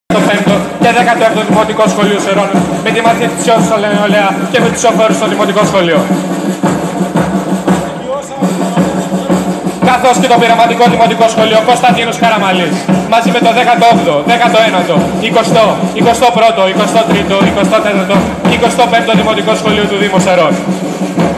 Το 5ο και 16ο Δημοτικό Σχολείο Σερών με τη μαθητησιό του Νεολαία και με τους σοφέρους στο Δημοτικό Σχολείο. Καθώς και το πειραματικό Δημοτικό Σχολείο Κωνσταντίνος Καραμαλής μαζί με το 18ο, 19ο, 20ο, 21ο, 23ο, 24ο και 25ο Δημοτικό Σχολείο του Δήμου Σερών.